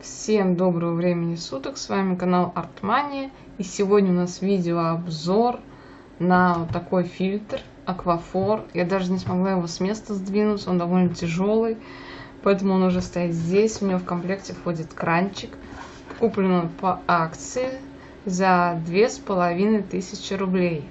Всем доброго времени суток, с вами канал Артмания, и сегодня у нас видеообзор на вот такой фильтр Aquaphor. Я даже не смогла его с места сдвинуть, он довольно тяжелый, поэтому он уже стоит здесь. У него в комплекте входит кранчик, куплен он по акции за 2500 рублей.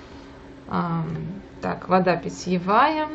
Так, вода питьевая,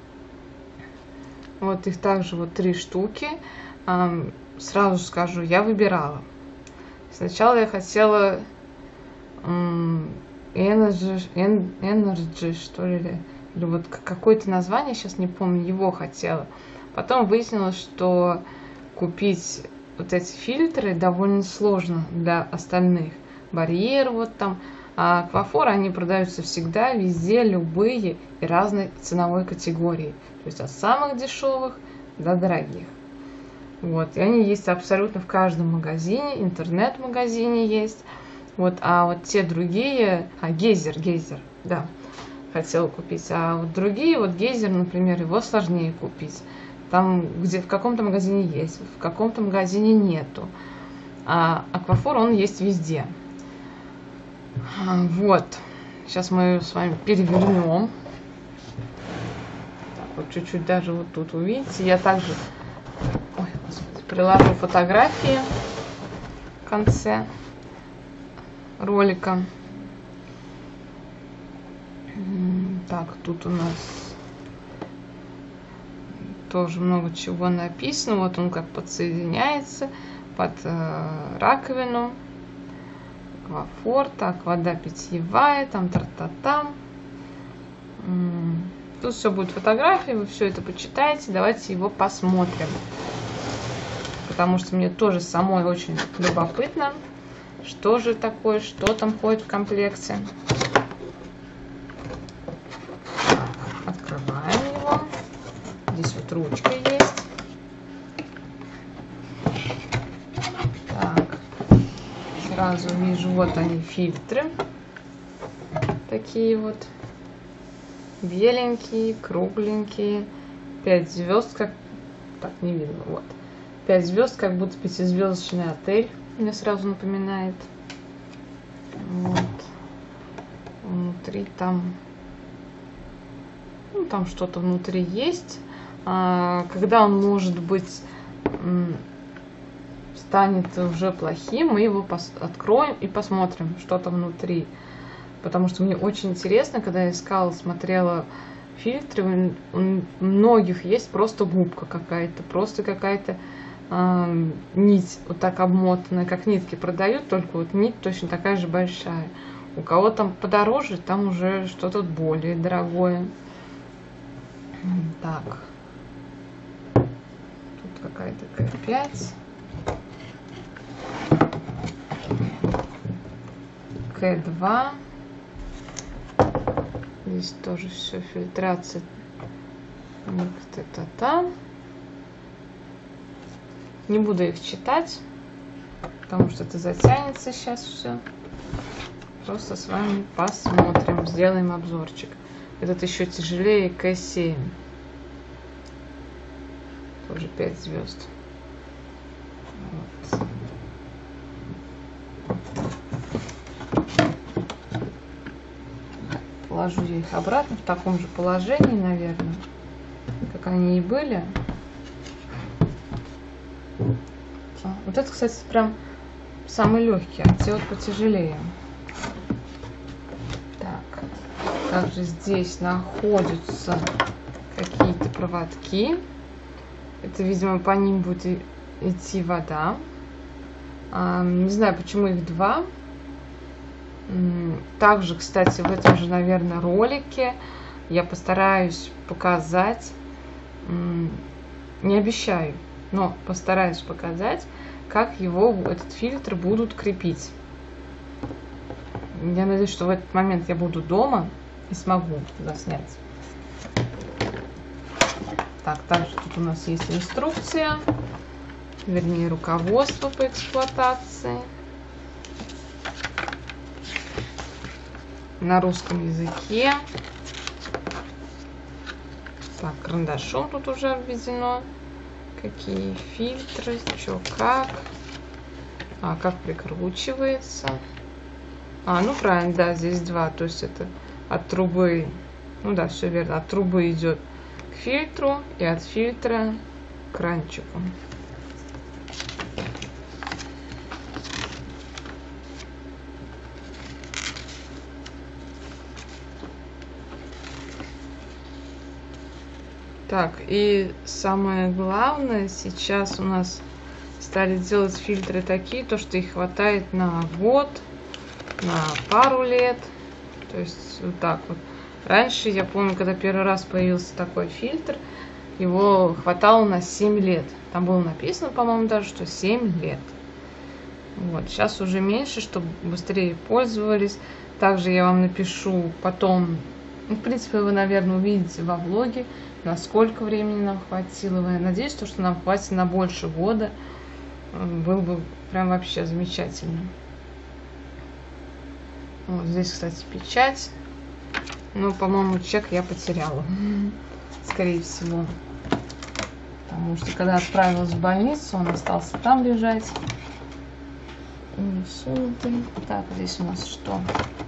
вот их также вот 3 штуки. Сразу скажу, я выбирала. Сначала я хотела Energy, что ли, или вот какое-то название, сейчас не помню, его хотела. Потом выяснилось, что купить вот эти фильтры довольно сложно для остальных. Барьер вот там. А Aquaphor, они продаются всегда, везде, любые и разной ценовой категории. То есть от самых дешевых до дорогих. Вот, и они есть абсолютно в каждом магазине, интернет-магазине есть. Вот, а вот те другие, гейзер, да, хотела купить. А вот другие, вот гейзер, например, его сложнее купить. Там, где в каком-то магазине есть, в каком-то магазине нету. А Aquaphor, он есть везде. Вот, сейчас мы ее с вами перевернем. Так, вот чуть-чуть даже вот тут увидите. Я также приложу фотографии в конце ролика. Так, тут у нас тоже много чего написано. Вот он как подсоединяется под раковину. Aquaphor, так, вода питьевая, там тра-та-там. Тут все будет фотографии, вы все это почитаете. Давайте его посмотрим. Потому что мне тоже самой очень любопытно, что же такое, что там входит в комплекте. Открываем его. Здесь вот ручка есть. Так, сразу вижу, вот они, фильтры. Такие вот. Беленькие, кругленькие. 5 звезд, как... Так, не видно, вот. 5 звезд, как будто 5-звездочный отель, мне сразу напоминает. Вот. Внутри там, ну, там что-то внутри есть. Когда он, может быть, станет уже плохим, мы его откроем и посмотрим, что там внутри. Потому что мне очень интересно, когда я искала, смотрела фильтры, у многих есть просто губка какая-то, просто какая-то нить вот так обмотанная, как нитки продают, только вот нить точно такая же большая. У кого там подороже, там уже что-то более дорогое. Так, тут какая-то К5, К2. Здесь тоже все фильтрация. Не буду их читать, потому что это затянется сейчас все. Просто с вами посмотрим, сделаем обзорчик. Этот еще тяжелее К7. Тоже 5 звезд. Вот. Положу я их обратно в таком же положении, наверное, как они и были. Вот это, кстати, прям самый легкий, а те вот потяжелее. Так, также здесь находятся какие-то проводки. Это, видимо, по ним будет идти вода. Не знаю, почему их 2. Также, кстати, в этом же, наверное, ролике я постараюсь показать, не обещаю, но постараюсь показать, как его, этот фильтр, будут крепить. Я надеюсь, что в этот момент я буду дома и смогу заснять. Так, также тут у нас есть инструкция, вернее, руководство по эксплуатации на русском языке. Так, карандашом тут уже обведено. какие фильтры, что как. Как прикручивается. Ну правильно, да, здесь два. То есть это от трубы, ну да, все верно, от трубы идет к фильтру и от фильтра к кранчику. Так, и самое главное, сейчас у нас стали делать фильтры такие, то что их хватает на год, на пару лет. То есть вот так вот. Раньше, я помню, когда первый раз появился такой фильтр, его хватало на 7 лет. Там было написано, по-моему, даже, что 7 лет. Вот. Сейчас уже меньше, чтобы быстрее пользовались. Также я вам напишу потом, в принципе, вы, наверное, увидите во влоге, на сколько времени нам хватило. Я надеюсь, что нам хватит на больше года. Было бы прям вообще замечательно. Вот здесь, кстати, печать. Но, по-моему, чек я потеряла. Скорее всего. Потому что, когда отправилась в больницу, он остался там лежать. Так, здесь у нас что?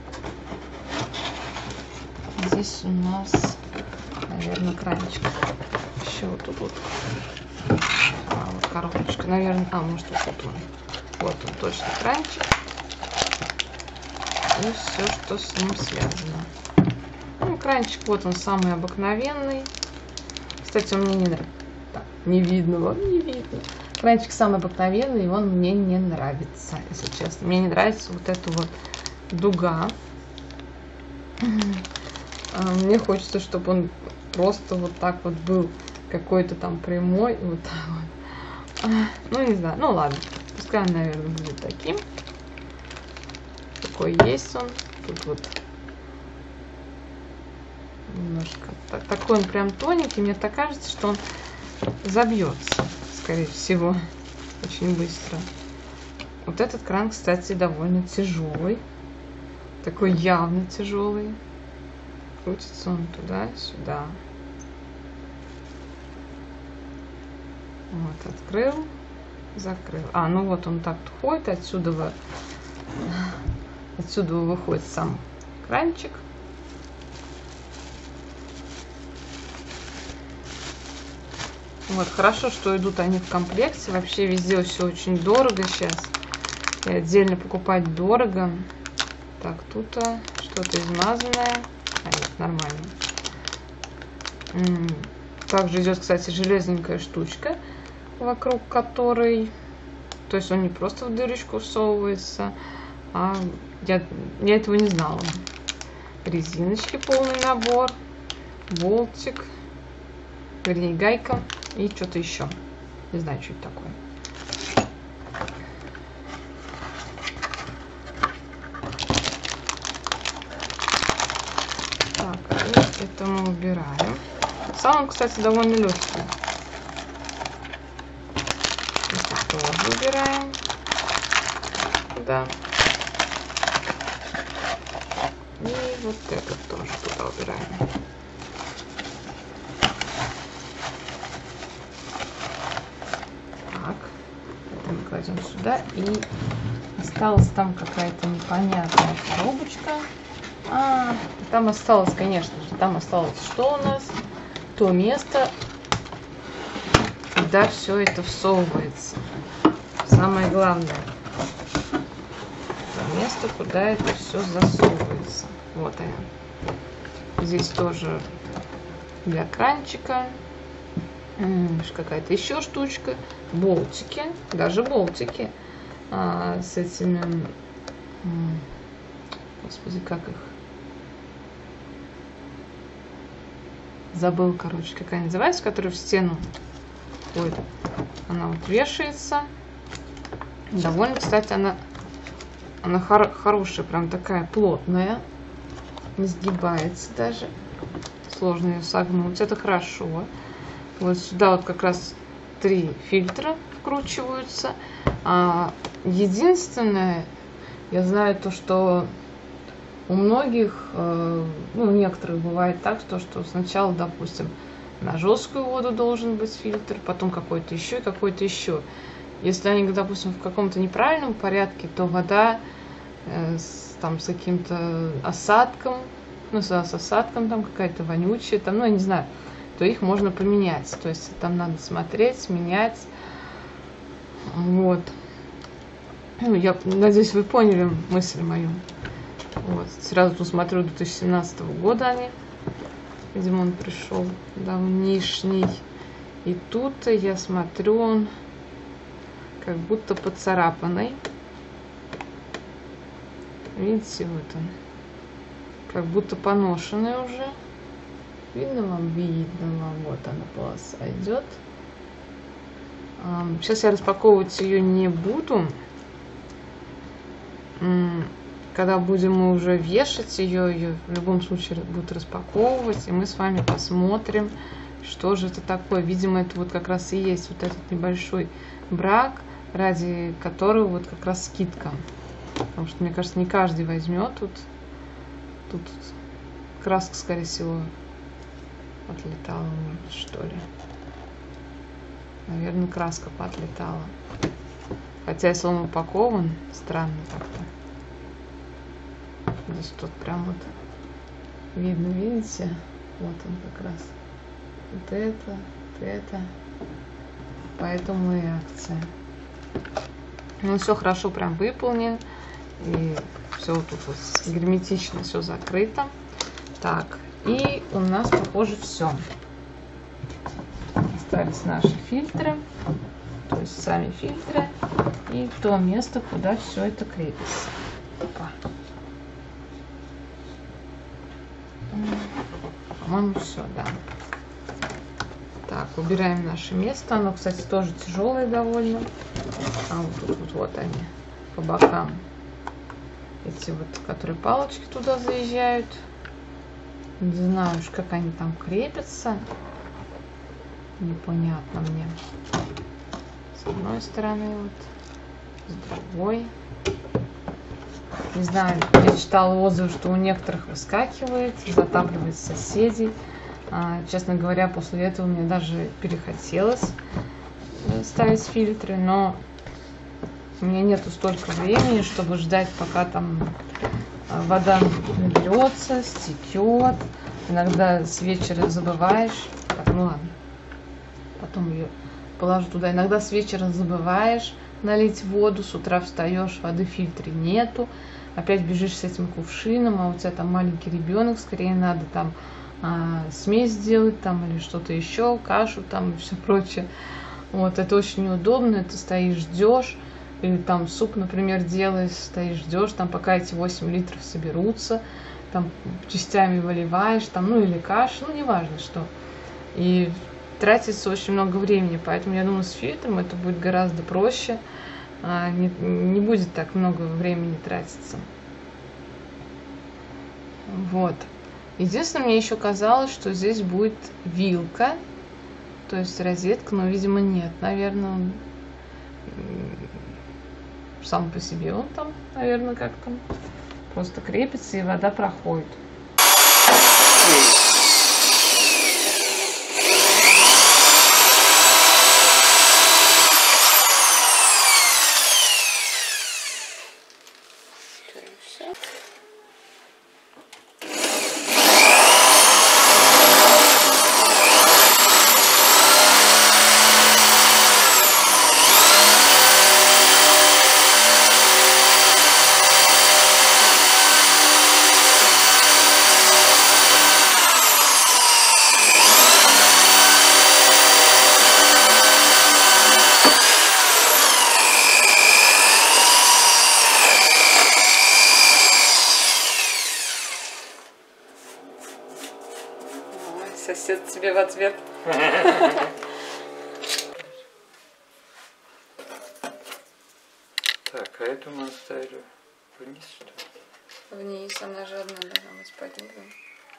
Здесь у нас, наверное, кранчик. Еще вот тут вот. Вот коробочка, наверное. Может, вот он. Вот он, точно кранчик. И все, что с ним связано. Ну, кранчик, вот он самый обыкновенный. Кстати, он мне не нравится. Так, не видно, вам не видно. Кранчик самый обыкновенный, и он мне не нравится, если честно. Мне не нравится вот эта вот дуга. Мне хочется, чтобы он просто вот так вот был какой-то там прямой, вот так вот. Ну, не знаю, ну ладно. Пускай он, наверное, будет таким. Такой есть он. Тут вот немножко. Такой он прям тоненький. Мне так кажется, что он забьется, скорее всего, очень быстро. Вот этот кран, кстати, довольно тяжелый. Такой явно тяжелый. Крутится он туда-сюда. Вот, открыл, закрыл. Ну вот он так ходит, отсюда выходит сам кранчик. Вот, хорошо, что идут они в комплекте. Вообще везде все очень дорого сейчас. И отдельно покупать дорого. Так, тут что-то измазанное. Нет, нормально. Также идет, кстати, железненькая штучка, вокруг которой... То есть он не просто в дырочку всовывается, я этого не знала. Резиночки, полный набор, болтик, вернее гайка и что-то еще. Не знаю, что это такое. Так, и это мы убираем. Сам он, кстати, довольно легкий. Это тоже убираем. Да. И вот этот тоже туда убираем. Так. Это мы кладем сюда. И осталась там какая-то непонятная коробочка. Там осталось, конечно же, там осталось что у нас? То место, куда все это всовывается. Самое главное. То место, куда это все засовывается. Вот она. Здесь тоже для кранчика. Какая-то еще штучка. Болтики. Даже болтики. С этими... Господи, как их? Забыл, короче, какая называется, которая в стену ходит. Она вот вешается. Довольно, кстати, она хорошая, прям такая плотная. Не сгибается даже. Сложно ее согнуть. Это хорошо. Вот сюда вот как раз 3 фильтра вкручиваются. Единственное, я знаю то, что у многих, ну, у некоторых бывает так, что сначала, допустим, на жесткую воду должен быть фильтр, потом какой-то еще и какой-то еще. Если они, допустим, в каком-то неправильном порядке, то вода там с каким-то осадком, ну, с осадком там какая-то вонючая, там, ну, я не знаю, то их можно поменять. То есть там надо смотреть, менять. Вот. Ну, я надеюсь, вы поняли мысль мою. Вот. Сразу тут смотрю 2017 года они. Видимо, он пришел давнишний. И тут я смотрю, он как будто поцарапанный. Видите, вот он. Как будто поношенный уже. Видно вам? Видно вам. Вот она, полоса идет. Сейчас я распаковывать ее не буду. Когда будем мы уже вешать ее в любом случае будут распаковывать, и мы с вами посмотрим, что же это такое. Видимо, это вот как раз и есть вот этот небольшой брак, ради которого вот как раз скидка. Потому что, мне кажется, не каждый возьмет. Тут краска, скорее всего, отлетала, может быть, что ли. Наверное, краска поотлетала. Хотя, если он упакован, странно как-то. Здесь тут прям вот видно, видите? Вот он как раз. Вот это. Поэтому и акция. Ну, все хорошо прям выполнен. И все тут вот герметично, все закрыто. Так, и у нас, похоже, все. Остались наши фильтры. То есть сами фильтры. И то место, куда все это крепится. Опа. По-моему, все, да. Так, убираем наше место. Оно, кстати, тоже тяжелое довольно. А вот тут вот они по бокам. Эти вот, которые палочки туда заезжают. Не знаю уж, как они там крепятся. Непонятно мне. С одной стороны вот, с другой. Не знаю, я читала отзывы, что у некоторых выскакивает, затапливает соседей. Честно говоря, после этого мне даже перехотелось ставить фильтры, но у меня нету столько времени, чтобы ждать, пока там вода наберется, стекет. Иногда с вечера забываешь. Так, ну ладно. Потом ее положу туда. Иногда с вечера забываешь налить воду, с утра встаешь, воды в фильтре нету. Опять бежишь с этим кувшином, а у тебя там маленький ребенок, скорее надо там смесь сделать там или что-то еще, кашу там и все прочее. Вот, это очень неудобно, ты стоишь, ждешь, или там суп, например, делаешь, стоишь, ждешь, там пока эти 8 литров соберутся, там частями выливаешь, там, ну или кашу, ну неважно что. И тратится очень много времени, поэтому я думаю, с фильтром это будет гораздо проще, не будет так много времени тратиться. Вот. Единственное, мне еще казалось, что здесь будет вилка, то есть розетка, но, видимо, нет. Наверное, он сам по себе он там, наверное, как-то просто крепится, и вода проходит. Сосед тебе в ответ. Так, а эту мы оставили вниз, что ли? Вниз, она же одна должна быть под низом.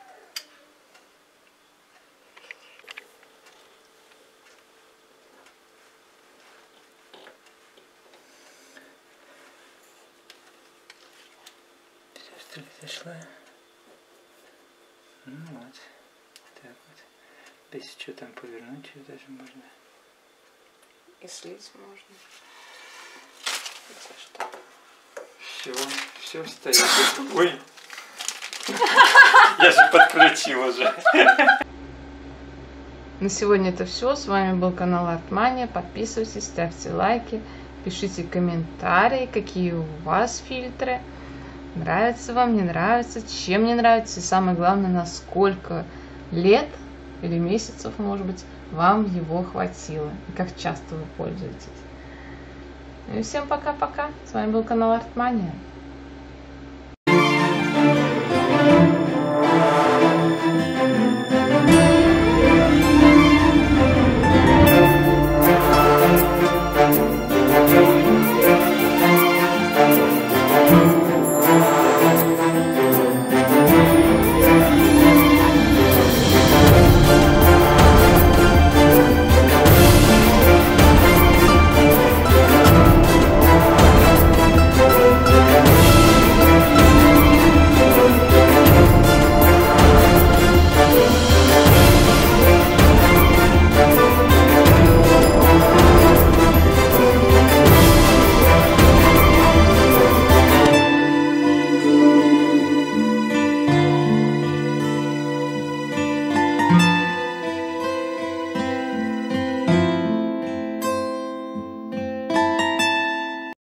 Все, что ли, зашла? Ну вот. Так вот. Если что, там повернуть ее даже можно. И слить можно. Хотя что? Все стоит. Ой! Я же подключил уже. На сегодня это все. С вами был канал Артмания. Подписывайтесь, ставьте лайки, пишите комментарии, какие у вас фильтры. Нравится вам, не нравится, чем не нравится. И самое главное, на сколько лет или месяцев, может быть, вам его хватило. И как часто вы пользуетесь. И всем пока-пока. С вами был канал Артмания.